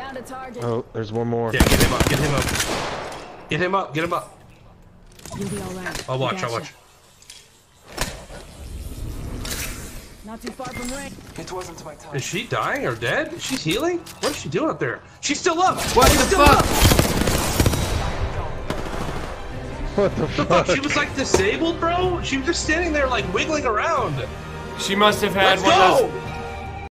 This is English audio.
Found a target. Oh, there's one more. Yeah, get him up, get him up. Get him up, get him up. You'll be all right. I'll watch, I'll watch. Not too far from range. It wasn't my time. Is she dying or dead? She's healing? What is she doing up there? She's still up! What She's the still fuck? up! What the fuck? She was like disabled, bro? She was just standing there like wiggling around. She must have had Let's one of go! those.